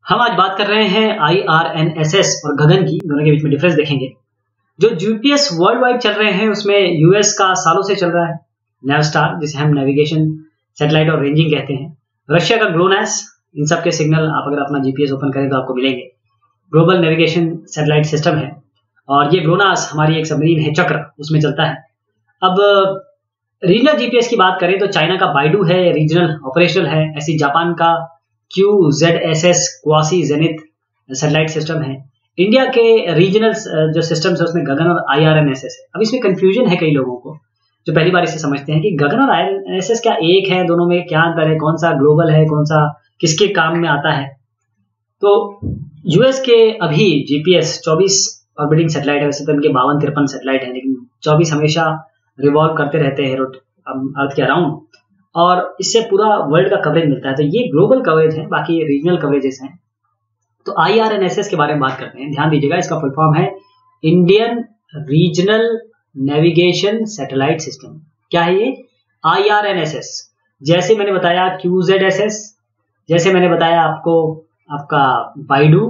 हम आज बात कर रहे हैं IRNSS और गगन की, दोनों के बीच में डिफरेंस देखेंगे। जो जीपीएस वर्ल्ड वाइड चल रहे हैं उसमें यूएस का सालों से चल रहा है नेवस्टार, जिसे हम नेविगेशन सैटेलाइट और रेंजिंग कहते हैं। रशिया का ग्लोनास, इन सब के सिग्नल आप अगर अपना जीपीएस ओपन करें तो आपको मिलेंगे। ग्लोबल नेविगेशन सैटेलाइट सिस्टम है और ये ग्लोनास हमारी एक सबमरीन है चक्र, उसमें चलता है। अब रीजनल जीपीएस की बात करें तो चाइना का बाइडू है, रीजनल ऑपरेशनल है। ऐसी जापान का QZSS quasi zenith satellite system है। इंडिया के रीजनल जो सिस्टम्स है उसमें गगन और IRNSS है। अब इसमें कंफ्यूजन है कई लोगों को जो पहली बार इसे समझते हैं कि गगन और IRNSS क्या एक है, दोनों में क्या अंतर है, कौन सा ग्लोबल है, कौन सा किसके काम में आता है। तो यूएस के अभी जीपीएस 24 ऑर्बिटिंग सैटेलाइट है, वैसे तो इनके 52-53 सैटेलाइट है, लेकिन 24 हमेशा रिवॉल्व करते रहते हैं अर्थ के अराउंड, और इससे पूरा वर्ल्ड का कवरेज मिलता है। तो ये ग्लोबल कवरेज है, बाकी रीजनल कवरेजेस हैं। तो IRNSS के बारे में बात करते हैं। ध्यान दीजिएगा, इसका फुल फॉर्म है Indian regional navigation satellite system. क्या है ये? IRNSS। जैसे मैंने बताया QZSS, जैसे मैंने बताया आपको आपका बाइडू,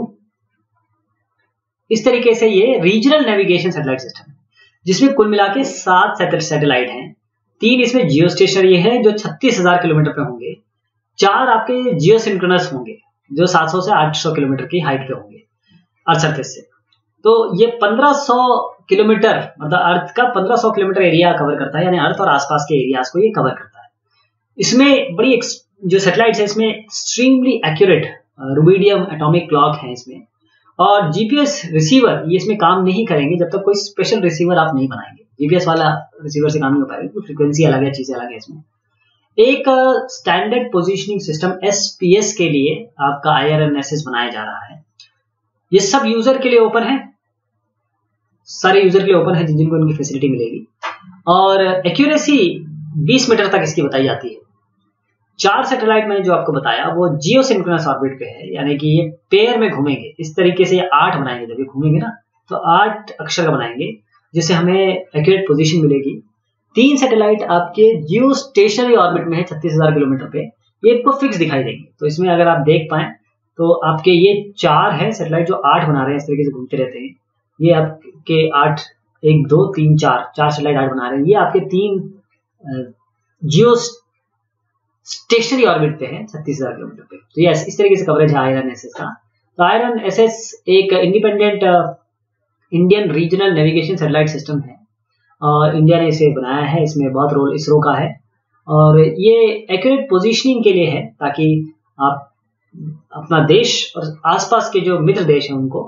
इस तरीके से ये रीजनल नेविगेशन सैटेलाइट सिस्टम है, जिसमें कुल मिला के 7 सैटेलाइट हैं। 3 इसमें जियो स्टेशनरी है जो 36,000 किलोमीटर पे होंगे। 4 आपके जियो सिंक्रोनस होंगे जो 700 से 800 किलोमीटर की हाइट पे होंगे अर्थ सरफेस से। तो ये 1500 किलोमीटर, मतलब अर्थ का 1500 किलोमीटर एरिया कवर करता है, यानी अर्थ और आसपास के एरियाज को ये कवर करता है। इसमें बड़ी जो सैटेलाइट है इसमें extremely accurate rubidium atomic clock है इसमें, और जीपीएस रिसीवर ये इसमें काम नहीं करेंगे जब तक कोई स्पेशल रिसीवर आप नहीं बनाएंगे। जीपीएस वाला रिसीवर से काम नहीं हो पाएगा, तो फ्रीक्वेंसी अलग है, चीजें अलग है इसमें। एक स्टैंडर्ड पोजीशनिंग सिस्टम SPS के लिए आपका IRNSS बनाया जा रहा है। ये सब यूजर के लिए ओपन है, सारे यूजर के लिए ओपन है जिनको इनकी फैसिलिटी मिलेगी। और एक्यूरेसी 20 मीटर तक इसकी बताई जाती है। 4 सैटेलाइट मैंने जो आपको बताया वो जियो सिंक्रोनस ऑर्बिट पे है, यानी कि ये पेयर में घूमेंगे। इस तरीके से ये 8 बनाएंगे, जब ये घूमेंगे ना तो 8 अक्षर का बनाएंगे, जिससे हमें एक्यूरेट पोजीशन मिलेगी। 3 सैटेलाइट आपके जियो स्टेशनरी ऑर्बिट में है 36,000 किलोमीटर पे, ये आपको फिक्स दिखाई देंगे। तो इसमें अगर आप देख पाए तो आपके ये 4 है सैटेलाइट जो 8 बना रहे हैं, इस तरीके से घूमते रहते हैं। ये आपके 8, 1 2 3 4 सैटेलाइट 8 बना रहे हैं। ये आपके 3 जियो स्टेशनरी ऑर्बिट पे है 36,000 किलोमीटर पे। तो ये इस तरीके से कवरेज है IRNSS का। तो IRNSS एक independent Indian regional navigation satellite system है और इंडिया ने इसे बनाया है। इसमें बहुत रोल इसरो का है और ये एक्यूरेट पोजीशनिंग के लिए है, ताकि आप अपना देश और आसपास के जो मित्र देश हैं उनको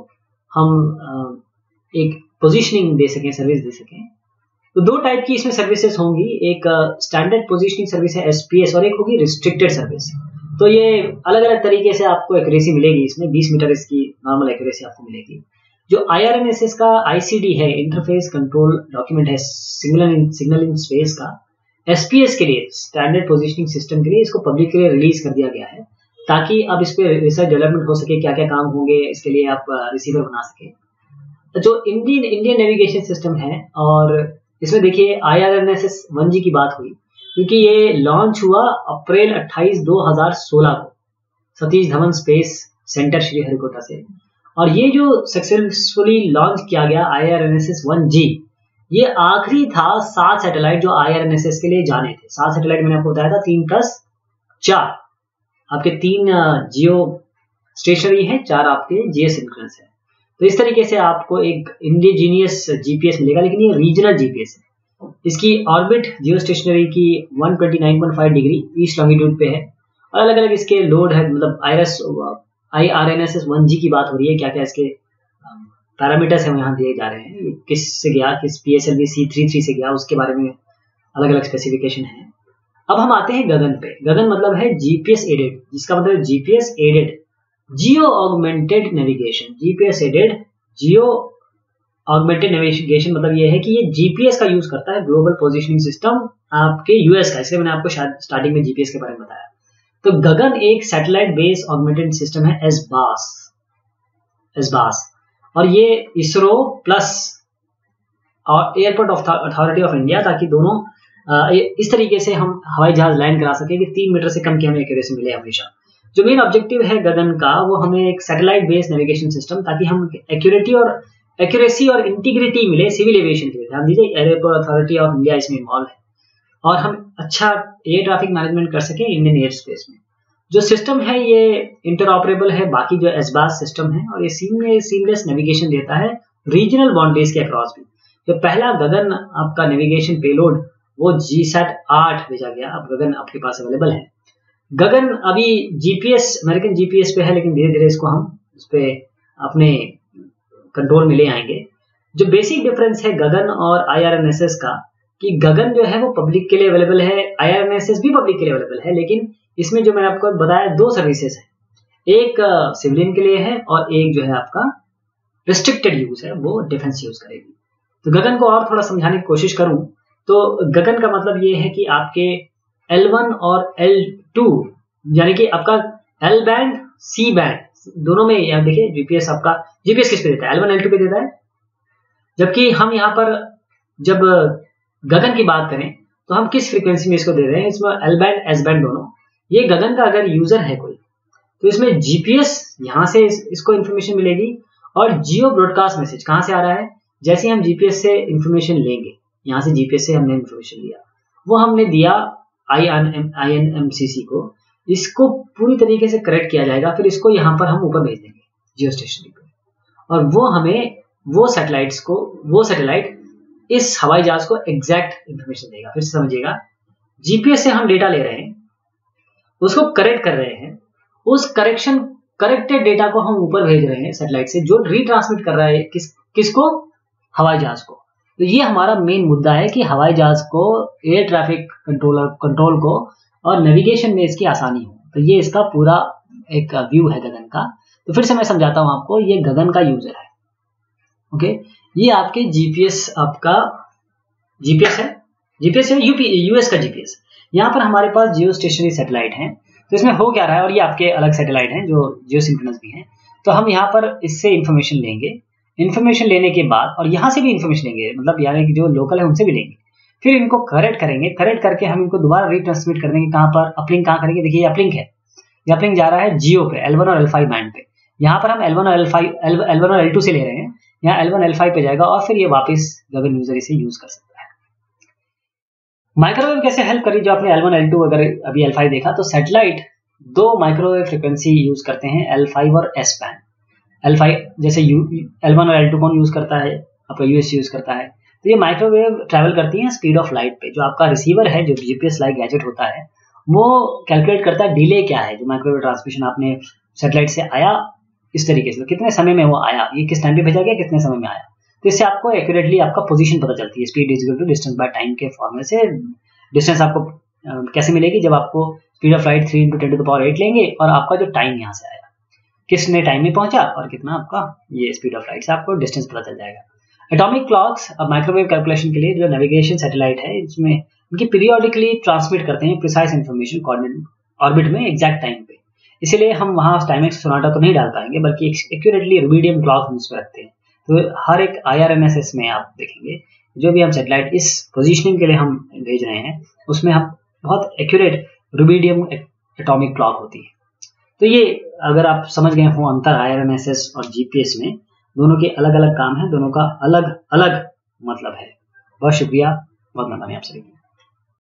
हम एक पोजीशनिंग दे सकें, सर्विस दे सकें। तो 2 टाइप की इसमें सर्विसेज होंगी, एक स्टैंडर्ड पोजीशनिंग सर्विस है SPS, और एक होगी रिस्ट्रिक्टेड सर्विस। तो ये अलग अलग तरीके से आपको एक्यूरेसी मिलेगी। इसमें 20 मीटर इसकी नॉर्मल एक्यूरेसी आपको मिलेगी। जो IRNSS का ICD है, इंटरफेस कंट्रोल डॉक्यूमेंट है, सिग्नल इन स्पेस का, SPS के लिए स्टैंडर्ड पोजीशनिंग सिस्टम के लिए इसको पब्लिक के लिए रिलीज कर दिया गया है, ताकि अब इस पे रिसर्च डेवलपमेंट हो सके, क्या क्या काम होंगे इसके लिए आप रिसीवर बना सके। जो इंडियन नेविगेशन सिस्टम है, और इसमें देखिए IRNSS 1G की बात हुई क्योंकि ये लॉन्च हुआ अप्रैल 28, 2016 को सतीश धवन स्पेस सेंटर श्रीहरिकोटा से। और ये जो सक्सेसफुली लॉन्च किया गया IRNSS 1G, ये आखिरी था 7 सैटेलाइट जो IRNSS के लिए जाने थे। 7 सैटेलाइट मैंने आपको बताया था, 3+4 आपके 3 जियो स्टेशनरी है, 4 आपके जियो सिंक्रोनस है। तो इस तरीके से आपको एक इंडिजीनियस जीपीएस मिलेगा, लेकिन ये रीजनल जीपीएस है। इसकी ऑर्बिट जियो स्टेशनरी की 129.5 डिग्री ईस्ट लॉन्गिट्यूड पे है, और अलग अलग इसके लोड है। मतलब IRNSS 1G की बात हो रही है, क्या क्या इसके पैरामीटर्स हैं यहाँ दिए जा रहे हैं, किस से गया, किस PSLV C33 से गया, उसके बारे में अलग अलग स्पेसिफिकेशन है। अब हम आते हैं गगन पे। गगन मतलब है GPS एडेड, जिसका मतलब GPS aided geo augmented navigation. GPS aided geo augmented navigation मतलब ये है कि ये जीपीएस का यूज करता है, ग्लोबल पोजीशनिंग सिस्टम आपके यूएस का। इसलिए मैंने आपको शायद स्टार्टिंग में जीपीएस के बारे में बताया। तो गगन एक सैटेलाइट बेस्ड ऑगमेंटेड सिस्टम है, एसबास, और ये इसरो प्लस और एयरपोर्ट अथॉरिटी ऑफ इंडिया, ताकि दोनों इस तरीके से हम हवाई जहाज लैंड करा सके कि 3 मीटर से कम की हमें एक्यूरेसी मिले हमेशा। जो मेन ऑब्जेक्टिव है गगन का वो हमें एक सैटेलाइट बेस्ड नेविगेशन सिस्टम, ताकि हम एक्यूरेसी और इंटीग्रिटी मिले सिविल एविएशन के लिए। ध्यान दीजिए, एयरपोर्ट अथॉरिटी ऑफ इंडिया इसमें इन्वॉल्व है और हम अच्छा एयर ट्रैफिक मैनेजमेंट कर सके इंडियन एयर स्पेस में। जो सिस्टम है ये इंटरऑपरेबल है बाकी जो एसबास सिस्टम है, और ये सीमलेस नेविगेशन देता है रीजनल बाउंड्रीज के अक्रॉस भी। जो पहला गगन आपका नेविगेशन पेलोड वो GSAT 8 भेजा गया, अब गगन आपके पास अवेलेबल है। गगन अभी जीपीएस, अमेरिकन जीपीएस पे है, लेकिन धीरे धीरे इसको हम उस पे अपने कंट्रोल में ले आएंगे। जो बेसिक डिफरेंस है गगन और IRNSS का, कि गगन जो है वो पब्लिक के लिए अवेलेबल है, IRNSS भी पब्लिक के लिए अवेलेबल है, लेकिन इसमें जो मैंने आपको बताया 2 सर्विसेज है, एक सिविलियन के लिए है और एक जो है आपका रिस्ट्रिक्टेड यूज है, वो डिफेंस यूज करेगी। तो गगन को और थोड़ा समझाने की कोशिश करूं तो गगन का मतलब ये है कि आपके L1 और L2 यानी कि आपका L बैंड C बैंड दोनों में, यहाँ देखिए जीपीएस आपका जीपीएस किस पे देता है, L1 L2 पे देता है। जबकि हम यहाँ पर जब गगन की बात करें तो हम किस फ्रीक्वेंसी में इसको दे रहे हैं, इसमें L बैंड S बैंड दोनों। ये गगन का अगर यूजर है कोई तो इसमें जीपीएस यहाँ से इसको इन्फॉर्मेशन मिलेगी, और जियो ब्रॉडकास्ट मैसेज कहाँ से आ रहा है, जैसे हम जीपीएस से इन्फॉर्मेशन लेंगे, यहाँ से जीपीएस से हमने इन्फॉर्मेशन लिया, वो हमने दिया INMCC को, इसको पूरी तरीके से करेक्ट किया जाएगा, फिर इसको यहाँ पर हम ऊपर भेज देंगे जियो स्टेशनरी पे, और वो हमें वो सैटेलाइट इस हवाई जहाज को एग्जैक्ट इंफॉर्मेशन देगा। फिर समझिएगा, जीपीएस से हम डेटा ले रहे हैं, उसको करेक्ट कर रहे हैं, उस करेक्टेड डेटा को हम ऊपर भेज रहे हैं सैटेलाइट से, जो रीट्रांसमिट कर रहा है किसको, हवाई जहाज को। तो ये हमारा मेन मुद्दा है कि हवाई जहाज को एयर ट्रैफिक कंट्रोल को और नेविगेशन में इसकी आसानी हो। तो ये इसका पूरा एक व्यू है गगन का। तो फिर से मैं समझाता हूं आपको, ये गगन का यूजर है। ओके, ये आपके जीपीएस, आपका जीपीएस है यूएस का जीपीएस। यहाँ पर हमारे पास जियो स्टेशनरी सैटेलाइट है, तो इसमें हो क्या रहा है, और ये आपके अलग सैटेलाइट हैं जो जियो सिंक्रोनस भी हैं। तो हम यहाँ पर इससे इंफॉर्मेशन लेंगे, इन्फॉर्मेशन लेने के बाद, और यहाँ से भी इन्फॉर्मेशन लेंगे, मतलब यानी कि जो लोकल है उनसे भी लेंगे, फिर इनको करेक्ट करेंगे, करेक्ट करके हम इनको दोबारा रीट्रांसमिट कर देंगे। कहाँ पर अपलिंक कहाँ करेंगे, देखिए अपलिंक है, ये अपलिंक जा रहा है जियो पे, L1 और L5 बैंड पे। यहाँ पर हम L1 और L2 से ले रहे हैं, यहाँ L1 L5 पे जाएगा, और फिर ये वापस गगन यूजर इसे यूज कर सकता है। माइक्रोवेव कैसे हेल्प करी, जो आपने L1 L2 अगर अभी L5 देखा, तो सैटेलाइट 2 माइक्रोवेव फ्रिक्वेंसी यूज करते हैं, L5 और S बैंड। L5 जैसे L1 और L2 कौन यूज करता है, आपका यूएस यूज करता है। तो ये माइक्रोवेव ट्रैवल करती है स्पीड ऑफ लाइट पे। जो आपका रिसीवर है, जो जीपीएस लाइक गैजेट होता है, वो कैलकुलेट करता है डिले क्या है, जो माइक्रोवेव ट्रांसमिशन आपने सैटेलाइट से आया, इस तरीके से कितने समय में वो आया, ये किस टाइम पे भेजा गया, कितने समय में आया। तो इससे आपको एक्यूरेटली आपका पोजीशन पता चलती है। Speed is equal to distance by time के फॉर्मूले से डिस्टेंस आपको कैसे मिलेगी, जब आपको स्पीड ऑफ लाइट 3 × 10⁸ लेंगे, और आपका जो टाइम यहाँ से आया, किसने टाइम में पहुंचा और कितना आपका ये स्पीड ऑफ लाइट से आपको डिस्टेंस पता चल जाएगा। एटॉमिक क्लॉक्स अब माइक्रोवेव कैलकुलेशन के लिए जो नेविगेशन सैटेलाइट है, इसमें उनकी पीरियोडिकली ट्रांसमिट करते हैं प्रिसाइज इन्फॉर्मेशन कोऑर्डिनेट ऑर्बिट में एग्जैक्ट टाइम पे। इसीलिए हम वहां टाइमेक्स सोनाटा तो नहीं डाल पाएंगे, बल्कि एक्यूरेटली रुबिडियम क्लॉक हम उसमें रखते हैं। तो हर एक IRNSS में आप देखेंगे, जो भी हम सैटेलाइट इस पोजीशनिंग के लिए हम भेज रहे हैं, उसमें हम बहुत एक्यूरेट रुबिडियम एटॉमिक क्लॉक होती है। तो ये अगर आप समझ गए हो अंतर IRNSS और जीपीएस में, दोनों के अलग अलग काम है, दोनों का अलग अलग मतलब है। बहुत शुक्रिया, बहुत मेहरबानी आप सभी।